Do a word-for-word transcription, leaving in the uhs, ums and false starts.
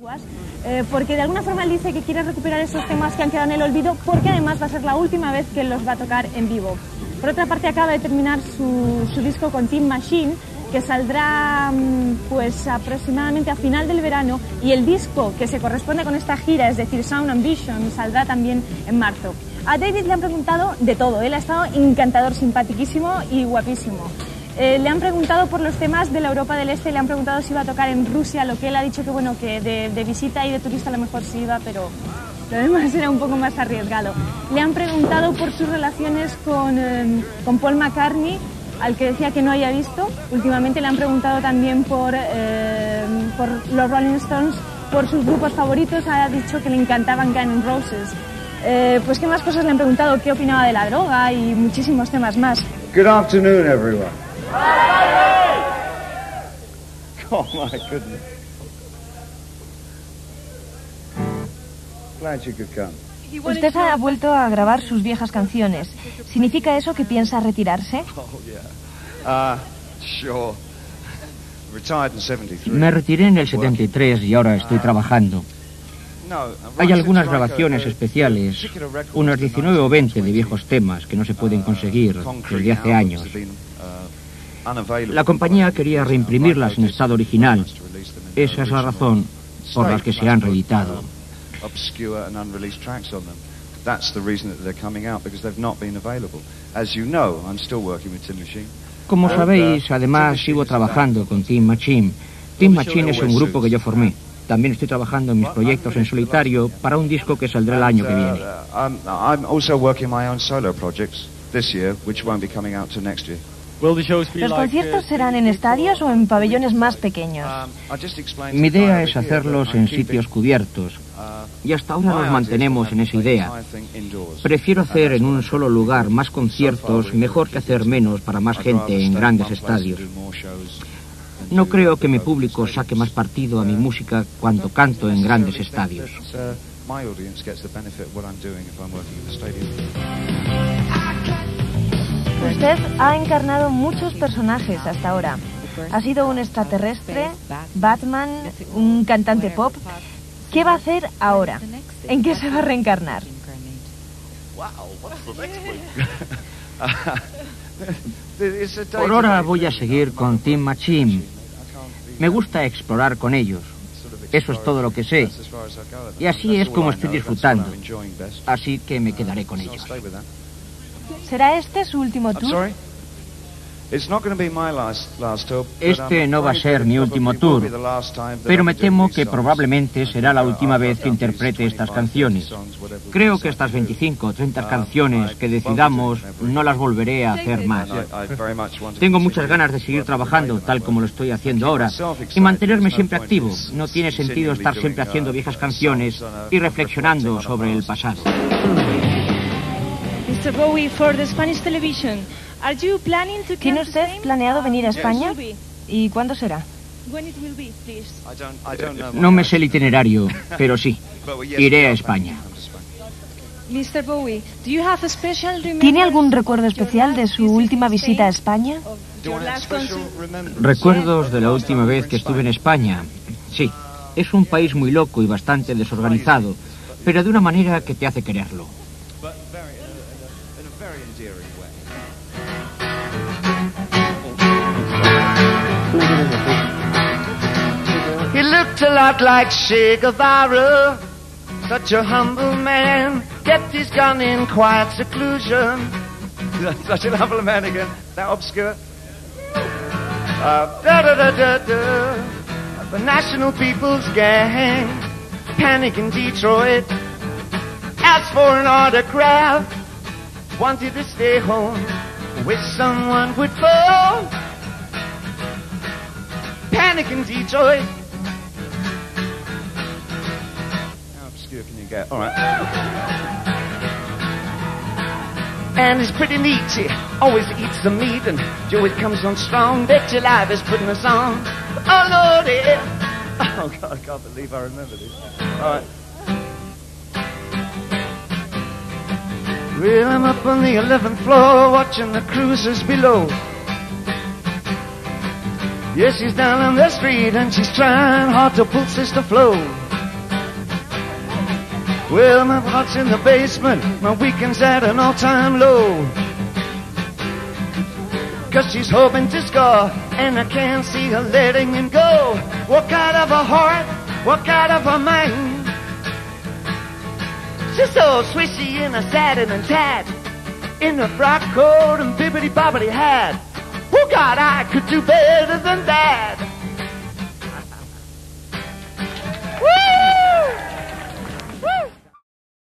Eh, porque de alguna forma él dice que quiere recuperar esos temas que han quedado en el olvido, porque además va a ser la última vez que los va a tocar en vivo. Por otra parte, acaba de terminar su, su disco con Tin Machine, que saldrá pues aproximadamente a final del verano, y el disco que se corresponde con esta gira, es decir, Sound Ambition, saldrá también en marzo. A David le han preguntado de todo, él ha estado encantador, simpaticísimo y guapísimo. Eh, le han preguntado por los temas de la Europa del Este, le han preguntado si iba a tocar en Rusia, lo que él ha dicho que bueno, que de, de visita y de turista a lo mejor sí iba, pero lo demás era un poco más arriesgado. Le han preguntado por sus relaciones con, eh, con Paul McCartney, al que decía que no haya visto. Últimamente le han preguntado también por, eh, por los Rolling Stones, por sus grupos favoritos, ha dicho que le encantaban Guns N' Roses. Eh, pues qué más cosas le han preguntado, qué opinaba de la droga y muchísimos temas más. Good afternoon, everyone. Oh my goodness. Glad you could come. Usted ha vuelto a grabar sus viejas canciones. ¿Significa eso que piensa retirarse? Me retiré en el setenta y tres y ahora estoy trabajando. Hay algunas grabaciones especiales, unos diecinueve o veinte de viejos temas que no se pueden conseguir desde hace años. La compañía quería reimprimirlas en estado original. Esa es la razón por la que se han reeditado. Como sabéis, además sigo trabajando con Tin Machine. Tin Machine es un grupo que yo formé. También estoy trabajando en mis proyectos en solitario para un disco que saldrá el año que viene. ¿Los conciertos serán en estadios o en pabellones más pequeños? Mi idea es hacerlos en sitios cubiertos, y hasta ahora nos mantenemos en esa idea. Prefiero hacer en un solo lugar más conciertos, mejor que hacer menos para más gente en grandes estadios. No creo que mi público saque más partido a mi música cuando canto en grandes estadios. Usted ha encarnado muchos personajes hasta ahora. Ha sido un extraterrestre, Batman, un cantante pop. ¿Qué va a hacer ahora? ¿En qué se va a reencarnar? Por ahora voy a seguir con Tin Machine. Me gusta explorar con ellos. Eso es todo lo que sé. Y así es como estoy disfrutando. Así que me quedaré con ellos. ¿Será este su último tour? Este no va a ser mi último tour, pero me temo que probablemente será la última vez que interprete estas canciones. Creo que estas veinticinco o treinta canciones que decidamos no las volveré a hacer más. Tengo muchas ganas de seguir trabajando tal como lo estoy haciendo ahora y mantenerme siempre activo. No tiene sentido estar siempre haciendo viejas canciones y reflexionando sobre el pasado. mister Bowie, for the Spanish television. ¿Tiene usted planeado venir a España? ¿Y cuándo será? No me sé el itinerario, pero sí, iré a España. ¿Tiene algún recuerdo especial de su última visita a España? ¿Recuerdos de la última vez que estuve en España? Sí, es un país muy loco y bastante desorganizado, pero de una manera que te hace quererlo. He looked a lot like Che Guevara, such a humble man, kept his gun in quiet seclusion. Such a humble man again, that obscure. Uh, da da da da da. The National People's Gang, panic in Detroit, asked for an autograph, wanted to stay home, wish someone would fall. Panic in Detroit. How obscure can you get? All right. And it's pretty neat. He always eats the meat, and Joe, it comes on strong. Bet your life is putting us on. Oh Lord, yeah. Oh God, I can't believe I remember this. All right. Well, I'm up on the eleventh floor, watching the cruisers below. Yes, she's down on the street and she's trying hard to pull Sister Flo. Well, my heart's in the basement, my weekend's at an all-time low. Cause she's hoping to score, and I can't see her letting him go. Walk out of her heart, walk out of her mind. She's so swishy in a satin and tat, in a frock coat and bibbity-bobbity hat. Oh God, I could do better than that.